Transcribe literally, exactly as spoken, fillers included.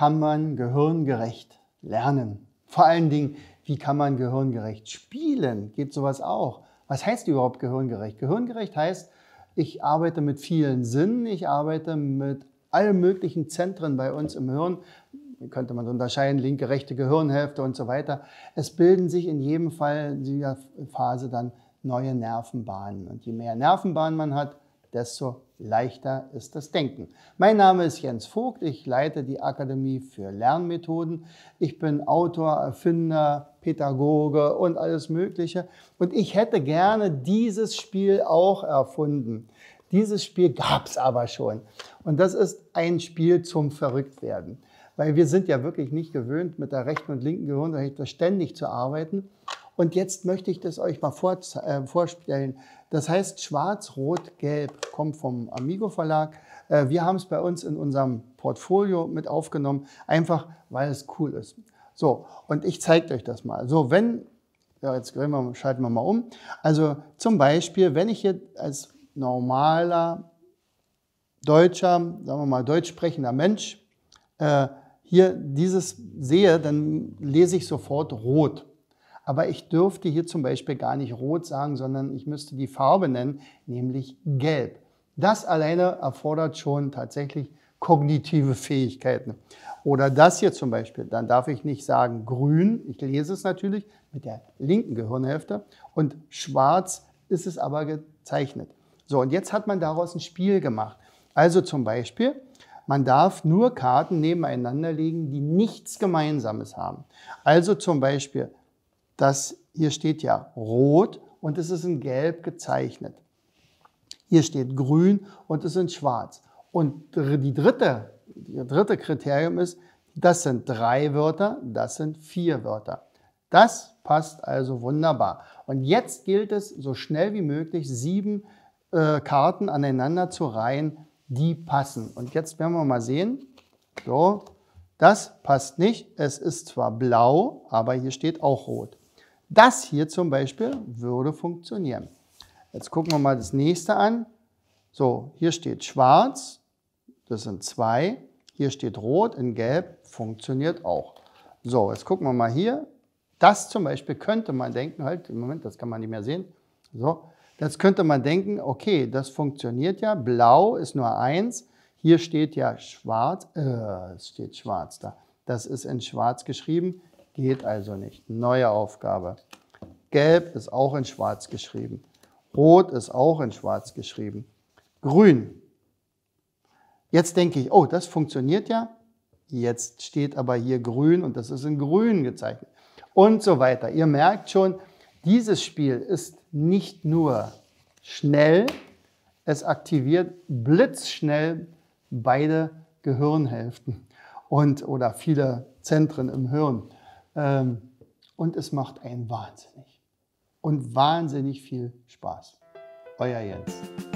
kann man gehirngerecht lernen? Vor allen Dingen, wie kann man gehirngerecht spielen? Geht sowas auch? Was heißt überhaupt gehirngerecht? Gehirngerecht heißt, ich arbeite mit vielen Sinnen, ich arbeite mit allen möglichen Zentren bei uns im Hirn. Könnte man so unterscheiden, linke, rechte Gehirnhälfte und so weiter. Es bilden sich in jedem Fall in dieser Phase dann neue Nervenbahnen. Und je mehr Nervenbahnen man hat, desto leichter ist das Denken. Mein Name ist Jens Vogt, ich leite die Akademie für Lernmethoden. Ich bin Autor, Erfinder, Pädagoge und alles Mögliche. Und ich hätte gerne dieses Spiel auch erfunden. Dieses Spiel gab es aber schon. Und das ist ein Spiel zum Verrücktwerden. Weil wir sind ja wirklich nicht gewöhnt, mit der rechten und linken Gehirnhälfte ständig zu arbeiten. Und jetzt möchte ich das euch mal vor, äh, vorstellen. Das heißt Schwarz, Rot, Gelb, kommt vom Amigo Verlag. Äh, wir haben es bei uns in unserem Portfolio mit aufgenommen, einfach weil es cool ist. So, und ich zeige euch das mal. So, wenn, ja, jetzt wir, schalten wir mal um. Also zum Beispiel, wenn ich hier als normaler Deutscher, sagen wir mal deutsch sprechender Mensch, äh, hier dieses sehe, dann lese ich sofort Rot. Aber ich dürfte hier zum Beispiel gar nicht Rot sagen, sondern ich müsste die Farbe nennen, nämlich Gelb. Das alleine erfordert schon tatsächlich kognitive Fähigkeiten. Oder das hier zum Beispiel, dann darf ich nicht sagen Grün, ich lese es natürlich mit der linken Gehirnhälfte und Schwarz ist es aber gezeichnet. So, und jetzt hat man daraus ein Spiel gemacht. Also zum Beispiel, man darf nur Karten nebeneinander legen, die nichts Gemeinsames haben. Also zum Beispiel, das hier steht ja Rot und es ist in Gelb gezeichnet. Hier steht Grün und es ist in Schwarz. Und die dritte, das dritte Kriterium ist, das sind drei Wörter, das sind vier Wörter. Das passt also wunderbar. Und jetzt gilt es, so schnell wie möglich sieben äh, Karten aneinander zu reihen, die passen. Und jetzt werden wir mal sehen. So, das passt nicht. Es ist zwar blau, aber hier steht auch rot. Das hier zum Beispiel würde funktionieren. Jetzt gucken wir mal das nächste an. So, hier steht schwarz, das sind zwei. Hier steht rot in gelb, funktioniert auch. So, jetzt gucken wir mal hier. Das zum Beispiel könnte man denken, halt, im Moment, das kann man nicht mehr sehen. So, jetzt könnte man denken, okay, das funktioniert ja. Blau ist nur eins. Hier steht ja schwarz, äh, es steht schwarz da. Das ist in schwarz geschrieben. Geht also nicht. Neue Aufgabe. Gelb ist auch in schwarz geschrieben. Rot ist auch in schwarz geschrieben. Grün. Jetzt denke ich, oh, das funktioniert ja. Jetzt steht aber hier grün und das ist in grün gezeichnet. Und so weiter. Ihr merkt schon, dieses Spiel ist nicht nur schnell, es aktiviert blitzschnell beide Gehirnhälften und, oder viele Zentren im Hirn. Und es macht einen wahnsinnig und wahnsinnig viel Spaß. Euer Jens.